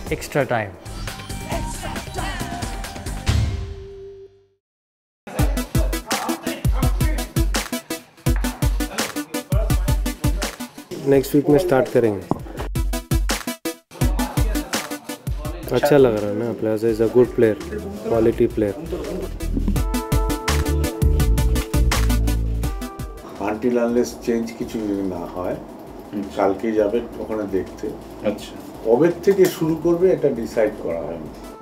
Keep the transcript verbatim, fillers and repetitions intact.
extra time. Next week में start करेंगे। अच्छा लग रहा है ना, player is a good player, quality player. Until unless change কিছু যদি না হয়, কালকে যাবে ওখানে দেখতে। আচ্ছা, কবে থেকে শুরু করবে এটা ডিসাইড করা হয়নি।